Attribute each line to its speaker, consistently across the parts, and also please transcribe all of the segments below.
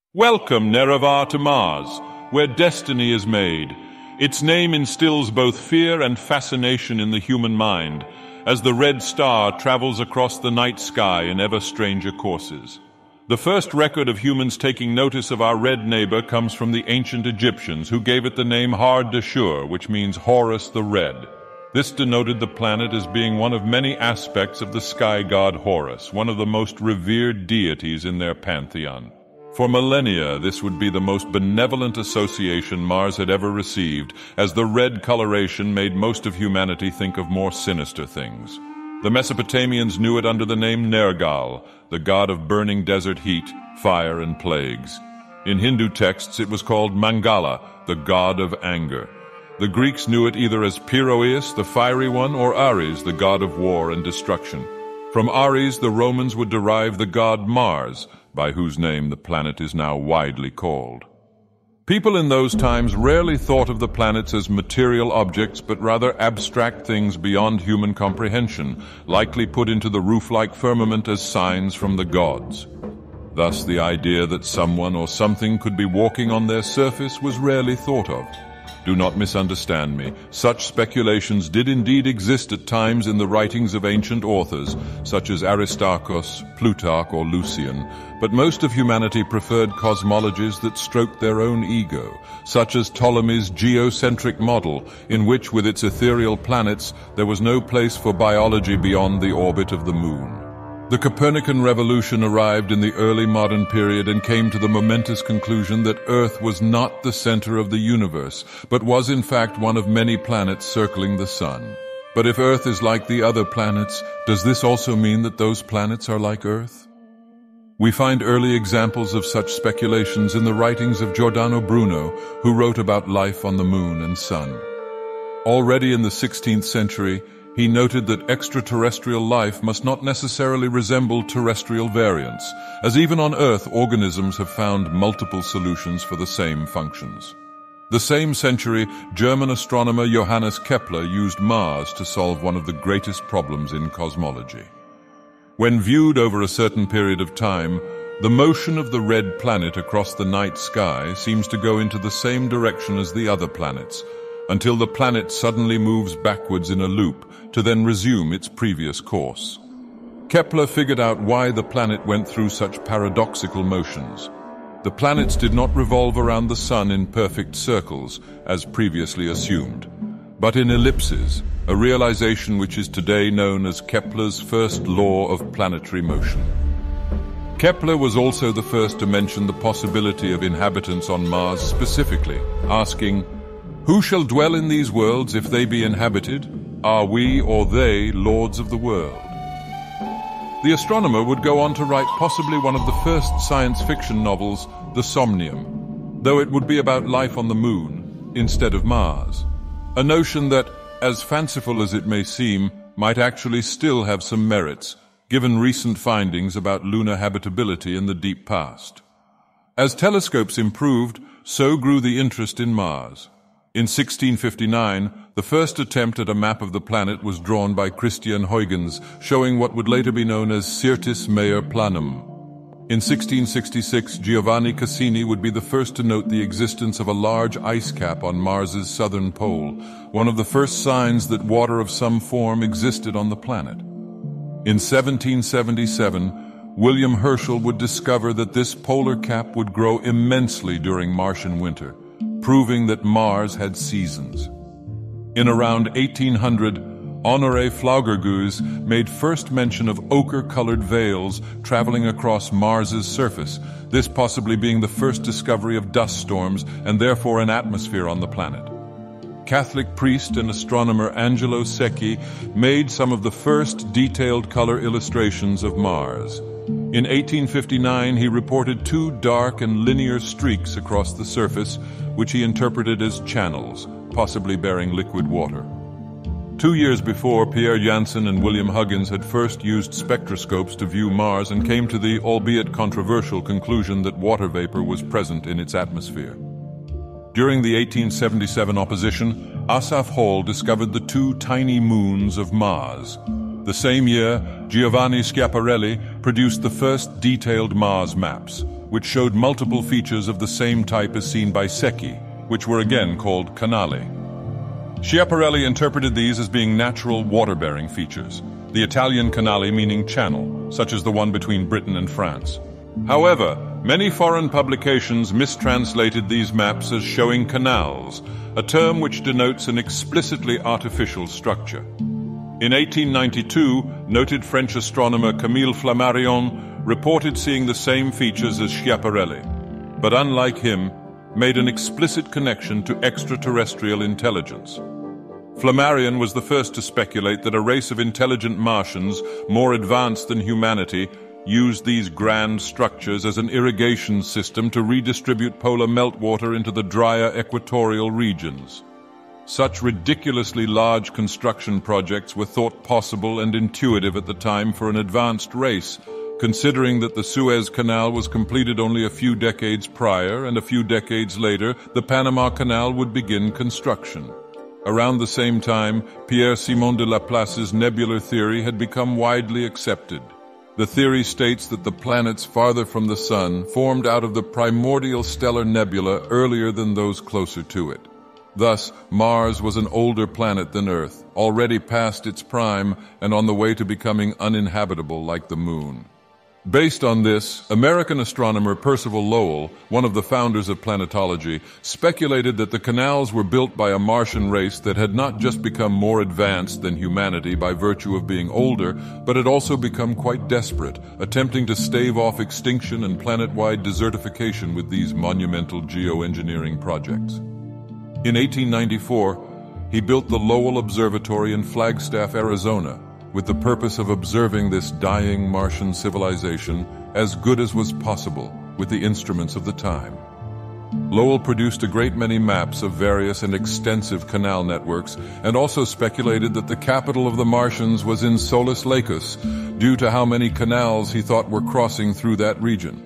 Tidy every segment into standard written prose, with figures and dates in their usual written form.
Speaker 1: Welcome, Nerevar, to Mars, where destiny is made. Its name instills both fear and fascination in the human mind, as the red star travels across the night sky in ever stranger courses. The first record of humans taking notice of our red neighbor comes from the ancient Egyptians, who gave it the name Har Deshur, which means Horus the Red. This denoted the planet as being one of many aspects of the sky god Horus, one of the most revered deities in their pantheon. For millennia, this would be the most benevolent association Mars had ever received, as the red coloration made most of humanity think of more sinister things. The Mesopotamians knew it under the name Nergal, the god of burning desert heat, fire, and plagues. In Hindu texts, it was called Mangala, the god of anger. The Greeks knew it either as Pyroeus, the fiery one, or Ares, the god of war and destruction. From Ares, the Romans would derive the god Mars, by whose name the planet is now widely called. People in those times rarely thought of the planets as material objects, but rather abstract things beyond human comprehension, likely put into the roof-like firmament as signs from the gods. Thus, the idea that someone or something could be walking on their surface was rarely thought of. Do not misunderstand me. Such speculations did indeed exist at times in the writings of ancient authors, such as Aristarchus, Plutarch, or Lucian, but most of humanity preferred cosmologies that stroked their own ego, such as Ptolemy's geocentric model, in which, with its ethereal planets, there was no place for biology beyond the orbit of the moon. The Copernican revolution arrived in the early modern period and came to the momentous conclusion that Earth was not the center of the universe, but was in fact one of many planets circling the sun. But if Earth is like the other planets, does this also mean that those planets are like Earth? We find early examples of such speculations in the writings of Giordano Bruno, who wrote about life on the moon and sun. Already in the 16th century, he noted that extraterrestrial life must not necessarily resemble terrestrial variants, as even on Earth organisms have found multiple solutions for the same functions. The same century, German astronomer Johannes Kepler used Mars to solve one of the greatest problems in cosmology. When viewed over a certain period of time, the motion of the red planet across the night sky seems to go into the same direction as the other planets, until the planet suddenly moves backwards in a loop to then resume its previous course. Kepler figured out why the planet went through such paradoxical motions. The planets did not revolve around the sun in perfect circles, as previously assumed, but in ellipses, a realization which is today known as Kepler's first law of planetary motion. Kepler was also the first to mention the possibility of inhabitants on Mars specifically, asking, "Who shall dwell in these worlds if they be inhabited? Are we or they lords of the world?" The astronomer would go on to write possibly one of the first science fiction novels, The Somnium, though it would be about life on the moon instead of Mars. A notion that, as fanciful as it may seem, might actually still have some merits, given recent findings about lunar habitability in the deep past. As telescopes improved, so grew the interest in Mars. In 1659, the first attempt at a map of the planet was drawn by Christian Huygens, showing what would later be known as Syrtis Mare Planum. In 1666, Giovanni Cassini would be the first to note the existence of a large ice cap on Mars's southern pole, one of the first signs that water of some form existed on the planet. In 1777, William Herschel would discover that this polar cap would grow immensely during Martian winter, proving that Mars had seasons. In around 1800, Honoré Flaugergus made first mention of ochre-colored veils traveling across Mars's surface, this possibly being the first discovery of dust storms and therefore an atmosphere on the planet. Catholic priest and astronomer Angelo Secchi made some of the first detailed color illustrations of Mars. In 1859, he reported two dark and linear streaks across the surface, which he interpreted as channels, possibly bearing liquid water. 2 years before, Pierre Janssen and William Huggins had first used spectroscopes to view Mars and came to the, albeit controversial, conclusion that water vapor was present in its atmosphere. During the 1877 opposition, Asaph Hall discovered the two tiny moons of Mars. The same year, Giovanni Schiaparelli produced the first detailed Mars maps. which showed multiple features of the same type as seen by secchi, which were again called canali. Schiaparelli interpreted these as being natural water-bearing features, the Italian canali meaning channel, such as the one between Britain and France. However, many foreign publications mistranslated these maps as showing canals, a term which denotes an explicitly artificial structure. In 1892, noted French astronomer Camille Flammarion reported seeing the same features as Schiaparelli, but unlike him, made an explicit connection to extraterrestrial intelligence. Flammarion was the first to speculate that a race of intelligent Martians, more advanced than humanity, used these grand structures as an irrigation system to redistribute polar meltwater into the drier equatorial regions. Such ridiculously large construction projects were thought possible and intuitive at the time for an advanced race, considering that the Suez Canal was completed only a few decades prior, and a few decades later, the Panama Canal would begin construction. Around the same time, Pierre-Simon de Laplace's nebular theory had become widely accepted. The theory states that the planets farther from the Sun formed out of the primordial stellar nebula earlier than those closer to it. Thus, Mars was an older planet than Earth, already past its prime and on the way to becoming uninhabitable like the Moon. Based on this, American astronomer Percival Lowell, one of the founders of planetology, speculated that the canals were built by a Martian race that had not just become more advanced than humanity by virtue of being older, but had also become quite desperate, attempting to stave off extinction and planet-wide desertification with these monumental geoengineering projects. In 1894, he built the Lowell Observatory in Flagstaff, Arizona, with the purpose of observing this dying Martian civilization as good as was possible with the instruments of the time. Lowell produced a great many maps of various and extensive canal networks, and also speculated that the capital of the Martians was in Solis Lacus, due to how many canals he thought were crossing through that region.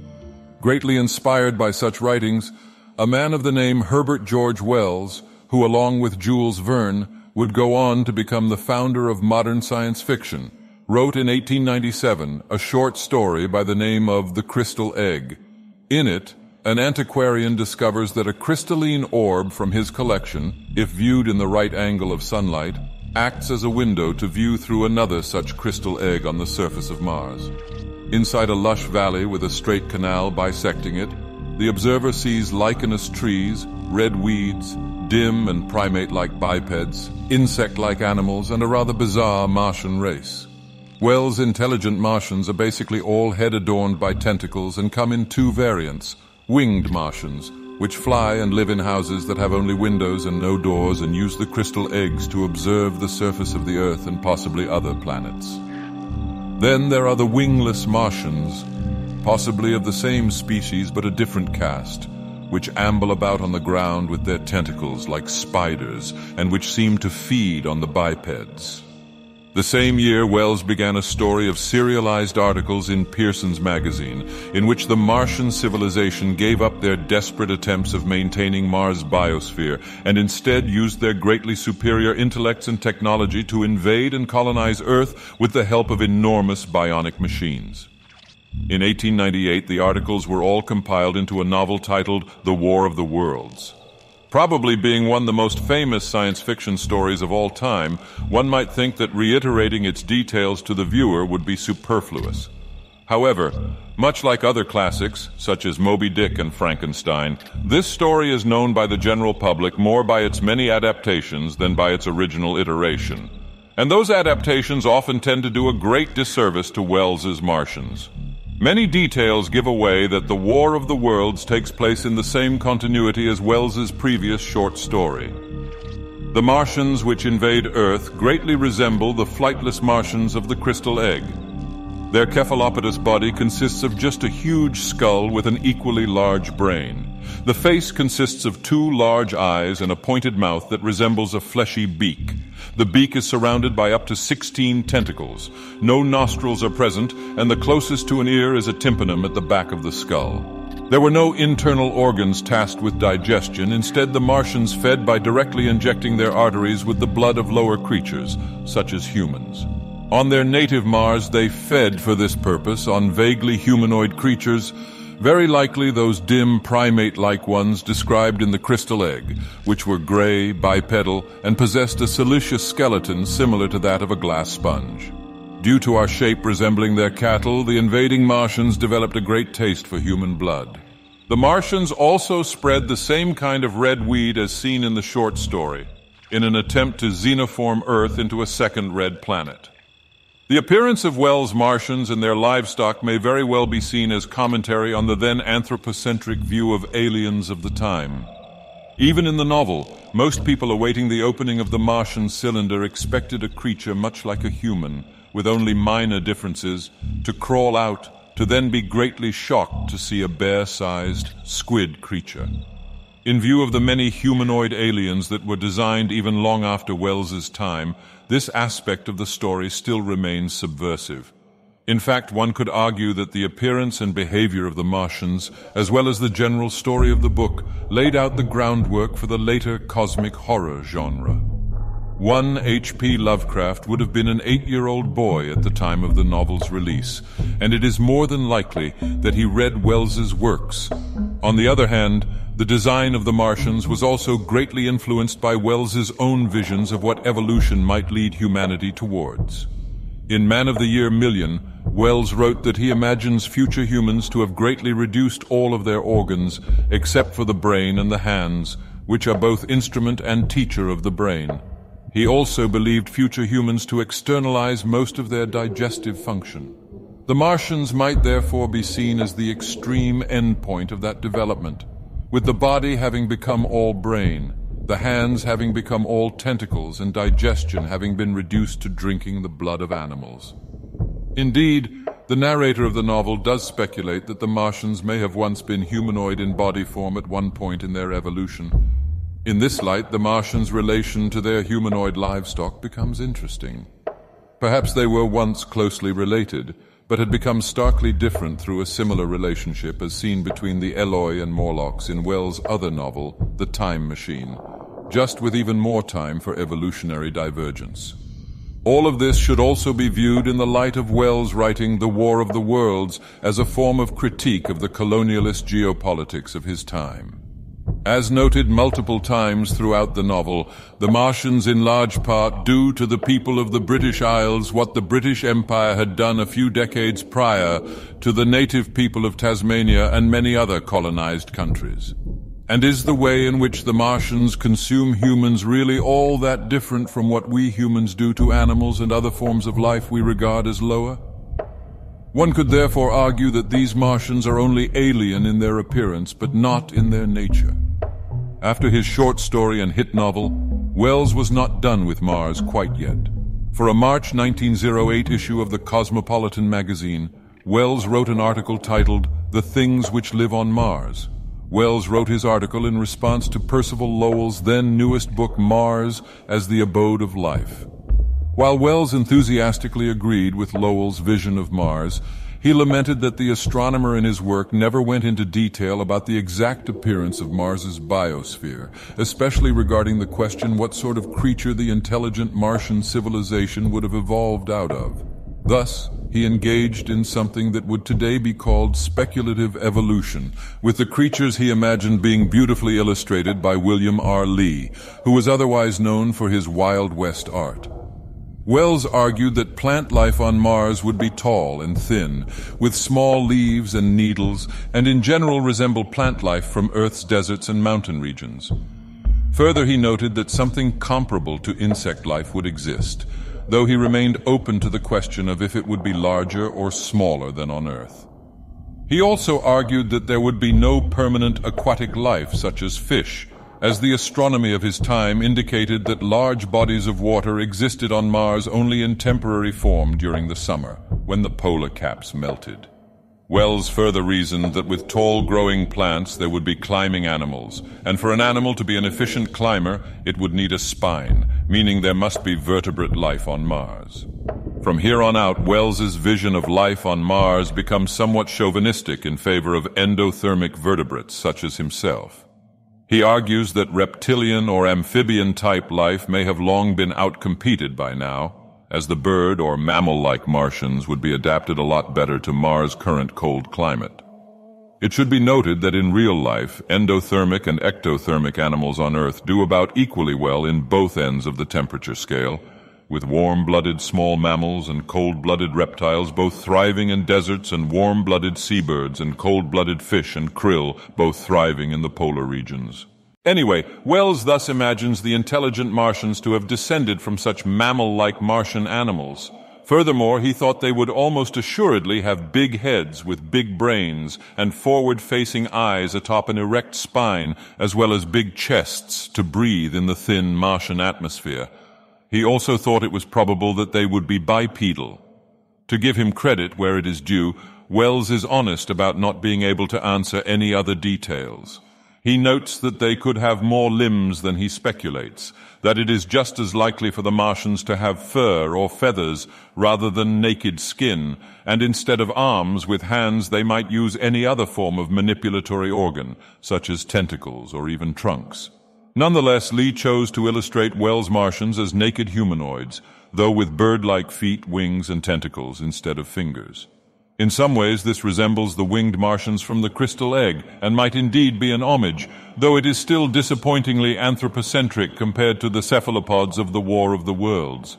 Speaker 1: Greatly inspired by such writings, a man of the name Herbert George Wells, who along with Jules Verne would go on to become the founder of modern science fiction, wrote in 1897 a short story by the name of The Crystal Egg. In it, an antiquarian discovers that a crystalline orb from his collection, if viewed in the right angle of sunlight, acts as a window to view through another such crystal egg on the surface of Mars. Inside a lush valley with a straight canal bisecting it, the observer sees lichenous trees, red weeds, dim and primate-like bipeds, insect-like animals, and a rather bizarre Martian race. Wells' intelligent Martians are basically all head adorned by tentacles and come in two variants: winged Martians, which fly and live in houses that have only windows and no doors and use the crystal eggs to observe the surface of the Earth and possibly other planets. Then there are the wingless Martians, possibly of the same species but a different caste, which amble about on the ground with their tentacles like spiders and which seem to feed on the bipeds. The same year, Wells began a story of serialized articles in Pearson's magazine, in which the Martian civilization gave up their desperate attempts of maintaining Mars' biosphere and instead used their greatly superior intellects and technology to invade and colonize Earth with the help of enormous bionic machines. In 1898, the articles were all compiled into a novel titled The War of the Worlds. Probably being one of the most famous science fiction stories of all time, one might think that reiterating its details to the viewer would be superfluous. However, much like other classics, such as Moby Dick and Frankenstein, this story is known by the general public more by its many adaptations than by its original iteration. And those adaptations often tend to do a great disservice to Wells's Martians. Many details give away that The War of the Worlds takes place in the same continuity as Wells's previous short story. The Martians which invade Earth greatly resemble the flightless Martians of the Crystal Egg. Their cephalopodous body consists of just a huge skull with an equally large brain. The face consists of two large eyes and a pointed mouth that resembles a fleshy beak. The beak is surrounded by up to 16 tentacles. No nostrils are present, and the closest to an ear is a tympanum at the back of the skull. There were no internal organs tasked with digestion. Instead, the Martians fed by directly injecting their arteries with the blood of lower creatures, such as humans. On their native Mars, they fed for this purpose on vaguely humanoid creatures, Very likely those dim primate-like ones described in the crystal egg, which were gray, bipedal, and possessed a siliceous skeleton similar to that of a glass sponge. Due to our shape resembling their cattle, the invading Martians developed a great taste for human blood. The Martians also spread the same kind of red weed as seen in the short story, in an attempt to xenoform Earth into a second red planet. The appearance of Wells' Martians and their livestock may very well be seen as commentary on the then anthropocentric view of aliens of the time. Even in the novel, most people awaiting the opening of the Martian cylinder expected a creature much like a human, with only minor differences, to crawl out, to then be greatly shocked to see a bear-sized squid creature. In view of the many humanoid aliens that were designed even long after Wells's time, this aspect of the story still remains subversive. In fact, one could argue that the appearance and behavior of the Martians, as well as the general story of the book, laid out the groundwork for the later cosmic horror genre. One H.P. Lovecraft would have been an 8-year-old boy at the time of the novel's release, and it is more than likely that he read Wells's works. On the other hand, the design of the Martians was also greatly influenced by Wells's own visions of what evolution might lead humanity towards. In Man of the Year Million, Wells wrote that he imagines future humans to have greatly reduced all of their organs, except for the brain and the hands, which are both instrument and teacher of the brain. He also believed future humans to externalize most of their digestive function. The Martians might therefore be seen as the extreme endpoint of that development, with the body having become all brain, the hands having become all tentacles, and digestion having been reduced to drinking the blood of animals. Indeed, the narrator of the novel does speculate that the Martians may have once been humanoid in body form at one point in their evolution. In this light, the Martians' relation to their humanoid livestock becomes interesting. Perhaps they were once closely related, but had become starkly different through a similar relationship as seen between the Eloi and Morlocks in Wells' other novel, The Time Machine, just with even more time for evolutionary divergence. All of this should also be viewed in the light of Wells writing The War of the Worlds as a form of critique of the colonialist geopolitics of his time. As noted multiple times throughout the novel, the Martians in large part do to the people of the British Isles what the British Empire had done a few decades prior to the native people of Tasmania and many other colonized countries. And is the way in which the Martians consume humans really all that different from what we humans do to animals and other forms of life we regard as lower? One could therefore argue that these Martians are only alien in their appearance, but not in their nature. After his short story and hit novel, Wells was not done with Mars quite yet. For a March 1908 issue of the Cosmopolitan magazine, Wells wrote an article titled The Things Which Live on Mars. Wells wrote his article in response to Percival Lowell's then newest book Mars as the Abode of Life. While Wells enthusiastically agreed with Lowell's vision of Mars, he lamented that the astronomer in his work never went into detail about the exact appearance of Mars's biosphere, especially regarding the question what sort of creature the intelligent Martian civilization would have evolved out of. Thus, he engaged in something that would today be called speculative evolution, with the creatures he imagined being beautifully illustrated by William R. Lee, who was otherwise known for his Wild West art. Wells argued that plant life on Mars would be tall and thin, with small leaves and needles, and in general resemble plant life from Earth's deserts and mountain regions. Further, he noted that something comparable to insect life would exist, though he remained open to the question of if it would be larger or smaller than on Earth. He also argued that there would be no permanent aquatic life such as fish, as the astronomy of his time indicated that large bodies of water existed on Mars only in temporary form during the summer, when the polar caps melted. Wells further reasoned that with tall growing plants there would be climbing animals, and for an animal to be an efficient climber, it would need a spine, meaning there must be vertebrate life on Mars. From here on out, Wells's vision of life on Mars becomes somewhat chauvinistic in favor of endothermic vertebrates such as himself. He argues that reptilian or amphibian-type life may have long been outcompeted by now, as the bird or mammal-like Martians would be adapted a lot better to Mars' current cold climate. It should be noted that in real life, endothermic and ectothermic animals on Earth do about equally well in both ends of the temperature scale, with warm-blooded small mammals and cold-blooded reptiles both thriving in deserts and warm-blooded seabirds and cold-blooded fish and krill both thriving in the polar regions. Anyway, Wells thus imagines the intelligent Martians to have descended from such mammal-like Martian animals. Furthermore, he thought they would almost assuredly have big heads with big brains and forward-facing eyes atop an erect spine, as well as big chests to breathe in the thin Martian atmosphere. He also thought it was probable that they would be bipedal. To give him credit where it is due, Wells is honest about not being able to answer any other details. He notes that they could have more limbs than he speculates, that it is just as likely for the Martians to have fur or feathers rather than naked skin, and instead of arms with hands they might use any other form of manipulatory organ, such as tentacles or even trunks. Nonetheless, Lee chose to illustrate Wells' Martians as naked humanoids, though with bird-like feet, wings, and tentacles instead of fingers. In some ways, this resembles the winged Martians from the crystal egg, and might indeed be an homage, though it is still disappointingly anthropocentric compared to the cephalopods of the War of the Worlds.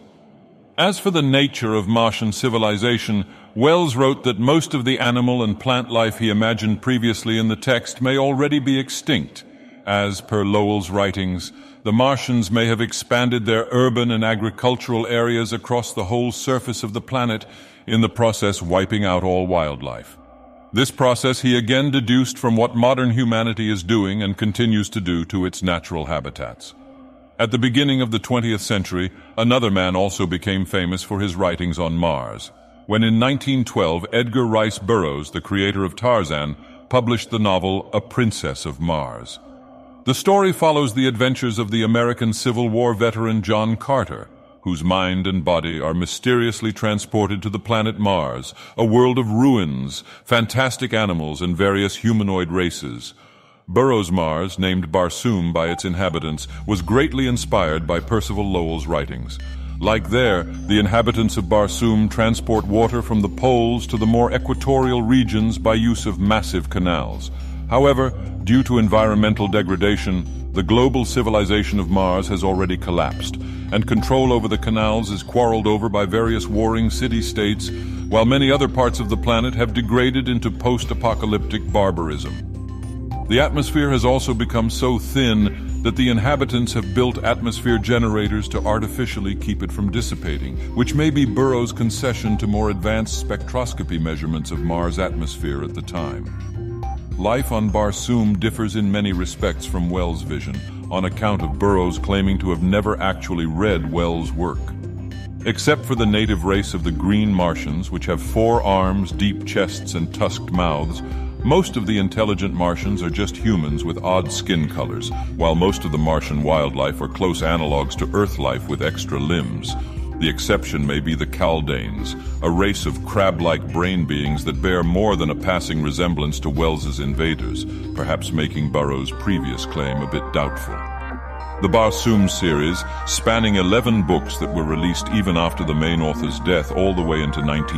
Speaker 1: As for the nature of Martian civilization, Wells wrote that most of the animal and plant life he imagined previously in the text may already be extinct. As per Lowell's writings, the Martians may have expanded their urban and agricultural areas across the whole surface of the planet, in the process wiping out all wildlife. This process he again deduced from what modern humanity is doing and continues to do to its natural habitats. At the beginning of the 20th century, another man also became famous for his writings on Mars, when in 1912 Edgar Rice Burroughs, the creator of Tarzan, published the novel A Princess of Mars. The story follows the adventures of the American Civil War veteran John Carter, whose mind and body are mysteriously transported to the planet Mars, a world of ruins, fantastic animals, and various humanoid races. Burroughs' Mars, named Barsoom by its inhabitants, was greatly inspired by Percival Lowell's writings. Like there, the inhabitants of Barsoom transport water from the poles to the more equatorial regions by use of massive canals. However, due to environmental degradation, the global civilization of Mars has already collapsed, and control over the canals is quarreled over by various warring city-states, while many other parts of the planet have degraded into post-apocalyptic barbarism. The atmosphere has also become so thin that the inhabitants have built atmosphere generators to artificially keep it from dissipating, which may be Burroughs' concession to more advanced spectroscopy measurements of Mars' atmosphere at the time. Life on Barsoom differs in many respects from Wells' vision, on account of Burroughs claiming to have never actually read Wells' work. Except for the native race of the green Martians, which have 4 arms, deep chests, and tusked mouths, most of the intelligent Martians are just humans with odd skin colors, while most of the Martian wildlife are close analogs to Earth life with extra limbs. The exception may be the Kaldanes, a race of crab-like brain beings that bear more than a passing resemblance to Wells's invaders, perhaps making Burroughs' previous claim a bit doubtful. The Barsoom series, spanning 11 books that were released even after the main author's death all the way into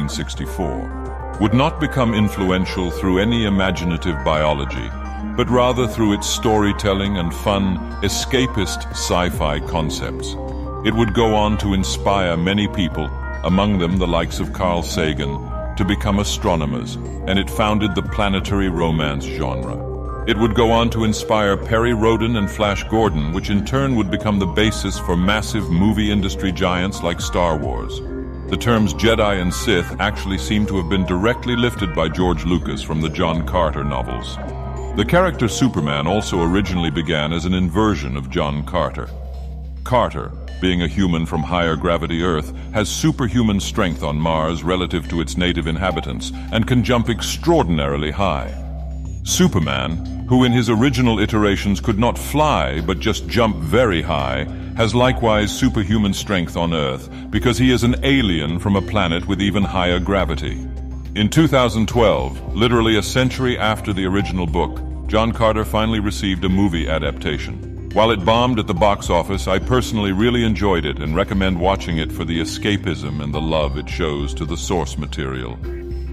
Speaker 1: 1964, would not become influential through any imaginative biology, but rather through its storytelling and fun, escapist sci-fi concepts. It would go on to inspire many people, among them the likes of Carl Sagan, to become astronomers, and it founded the planetary romance genre. It would go on to inspire Perry Rhodan and Flash Gordon, which in turn would become the basis for massive movie industry giants like Star Wars. The terms Jedi and Sith actually seem to have been directly lifted by George Lucas from the John Carter novels. The character Superman also originally began as an inversion of John Carter. Carter, being a human from higher gravity Earth, has superhuman strength on Mars relative to its native inhabitants and can jump extraordinarily high. Superman, who in his original iterations could not fly but just jump very high, has likewise superhuman strength on Earth because he is an alien from a planet with even higher gravity. In 2012, literally a century after the original book, John Carter finally received a movie adaptation. While it bombed at the box office, I personally really enjoyed it and recommend watching it for the escapism and the love it shows to the source material.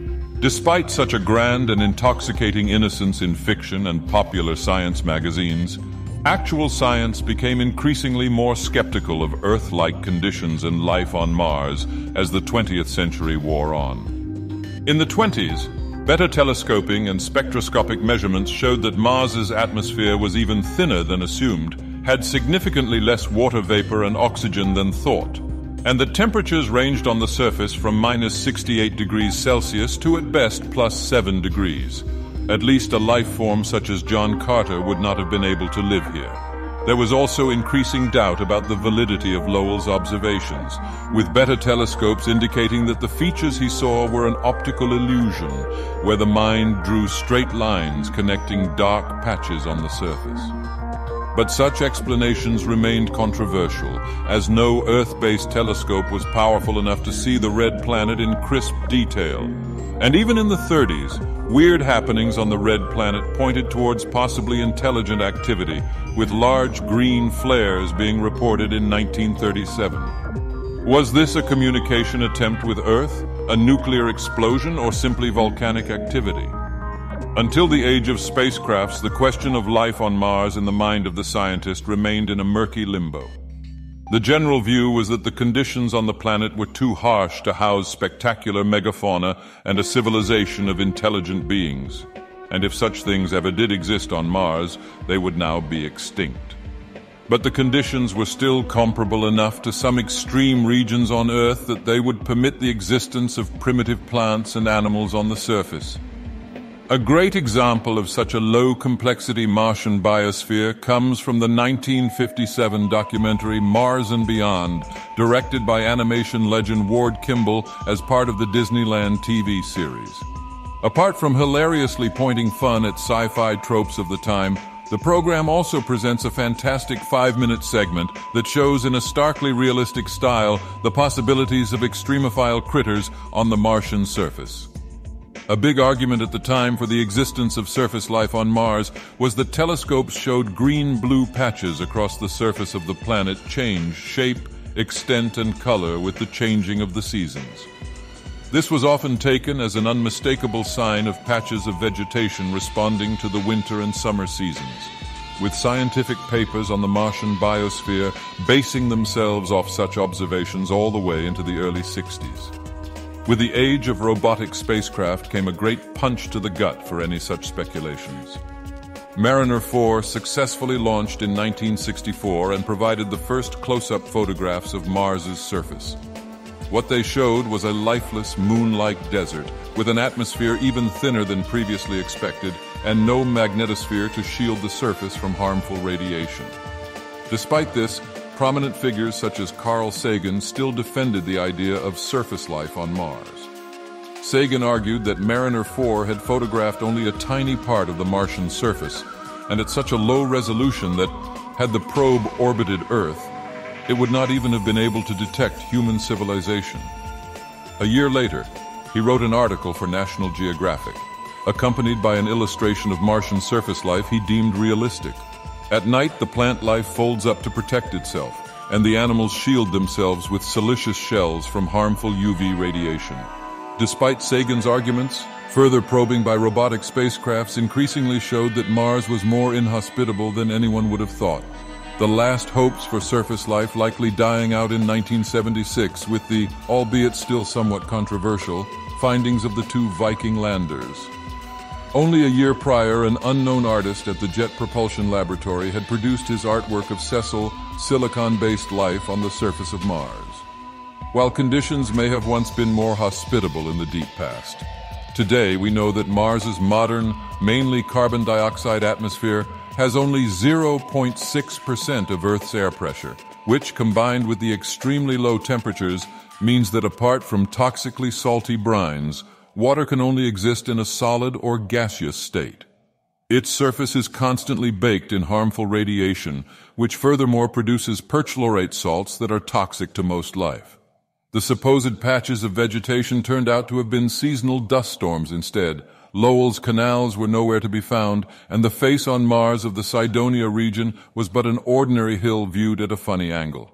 Speaker 1: Despite such a grand and intoxicating innocence in fiction and popular science magazines, actual science became increasingly more skeptical of Earth-like conditions and life on Mars as the 20th century wore on. In the 20s, better telescoping and spectroscopic measurements showed that Mars's atmosphere was even thinner than assumed, had significantly less water vapor and oxygen than thought, and that temperatures ranged on the surface from -68 degrees Celsius to at best +7 degrees. At least a life form such as John Carter would not have been able to live here. There was also increasing doubt about the validity of Lowell's observations, with better telescopes indicating that the features he saw were an optical illusion, where the mind drew straight lines connecting dark patches on the surface. But such explanations remained controversial, as no Earth-based telescope was powerful enough to see the red planet in crisp detail. And even in the 30s, weird happenings on the red planet pointed towards possibly intelligent activity, with large green flares being reported in 1937. Was this a communication attempt with Earth, a nuclear explosion, or simply volcanic activity? Until the age of spacecrafts, the question of life on Mars in the mind of the scientist remained in a murky limbo. The general view was that the conditions on the planet were too harsh to house spectacular megafauna and a civilization of intelligent beings. And if such things ever did exist on Mars, they would now be extinct. But the conditions were still comparable enough to some extreme regions on Earth that they would permit the existence of primitive plants and animals on the surface. A great example of such a low-complexity Martian biosphere comes from the 1957 documentary Mars and Beyond, directed by animation legend Ward Kimball as part of the Disneyland TV series. Apart from hilariously pointing fun at sci-fi tropes of the time, the program also presents a fantastic 5-minute segment that shows in a starkly realistic style the possibilities of extremophile critters on the Martian surface. A big argument at the time for the existence of surface life on Mars was that telescopes showed green-blue patches across the surface of the planet change shape, extent, and color with the changing of the seasons. This was often taken as an unmistakable sign of patches of vegetation responding to the winter and summer seasons, with scientific papers on the Martian biosphere basing themselves off such observations all the way into the early 60s. With the age of robotic spacecraft came a great punch to the gut for any such speculations. Mariner 4 successfully launched in 1964 and provided the first close-up photographs of Mars's surface. What they showed was a lifeless, moon-like desert with an atmosphere even thinner than previously expected and no magnetosphere to shield the surface from harmful radiation. Despite this, prominent figures such as Carl Sagan still defended the idea of surface life on Mars. Sagan argued that Mariner 4 had photographed only a tiny part of the Martian surface, and at such a low resolution that, had the probe orbited Earth, it would not even have been able to detect human civilization. A year later, he wrote an article for National Geographic, accompanied by an illustration of Martian surface life he deemed realistic. At night, the plant life folds up to protect itself, and the animals shield themselves with siliceous shells from harmful UV radiation. Despite Sagan's arguments, further probing by robotic spacecrafts increasingly showed that Mars was more inhospitable than anyone would have thought. The last hopes for surface life likely dying out in 1976 with the, albeit still somewhat controversial, findings of the 2 Viking landers. Only a year prior, an unknown artist at the Jet Propulsion Laboratory had produced his artwork of sessile, silicon-based life on the surface of Mars. While conditions may have once been more hospitable in the deep past, today we know that Mars's modern, mainly carbon dioxide atmosphere has only 0.6% of Earth's air pressure, which, combined with the extremely low temperatures, means that apart from toxically salty brines, water can only exist in a solid or gaseous state. Its surface is constantly baked in harmful radiation, which furthermore produces perchlorate salts that are toxic to most life. The supposed patches of vegetation turned out to have been seasonal dust storms instead. Lowell's canals were nowhere to be found, and the face on Mars of the Cydonia region was but an ordinary hill viewed at a funny angle.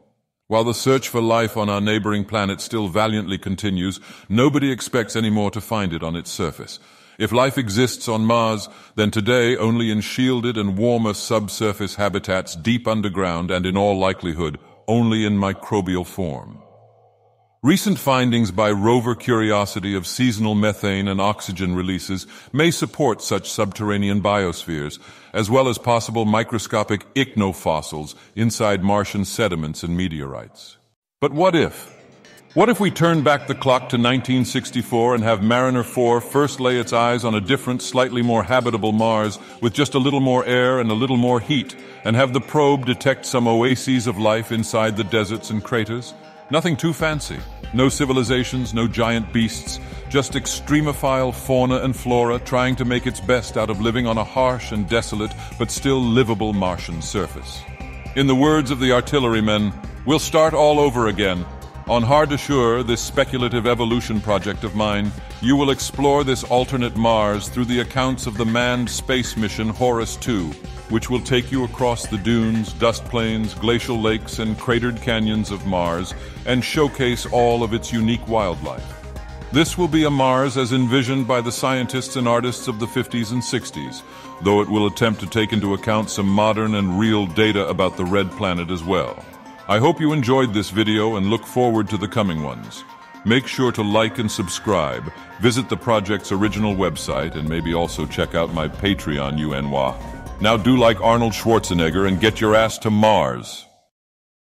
Speaker 1: While the search for life on our neighboring planet still valiantly continues, nobody expects any more to find it on its surface. If life exists on Mars, then today only in shielded and warmer subsurface habitats deep underground and in all likelihood only in microbial form. Recent findings by rover Curiosity of seasonal methane and oxygen releases may support such subterranean biospheres, as well as possible microscopic ichnofossils inside Martian sediments and meteorites. But what if? What if we turn back the clock to 1964 and have Mariner 4 first lay its eyes on a different, slightly more habitable Mars with just a little more air and a little more heat, and have the probe detect some oases of life inside the deserts and craters? Nothing too fancy. No civilizations, no giant beasts, just extremophile fauna and flora trying to make its best out of living on a harsh and desolate but still livable Martian surface. In the words of the artillerymen, we'll start all over again. On Har Deshur, this speculative evolution project of mine, you will explore this alternate Mars through the accounts of the manned space mission Horus 2, which will take you across the dunes, dust plains, glacial lakes, and cratered canyons of Mars and showcase all of its unique wildlife. This will be a Mars as envisioned by the scientists and artists of the 50s and 60s, though it will attempt to take into account some modern and real data about the red planet as well. I hope you enjoyed this video and look forward to the coming ones. Make sure to like and subscribe, visit the project's original website, and maybe also check out my Patreon, UNWA. Now do like Arnold Schwarzenegger and get your ass to Mars.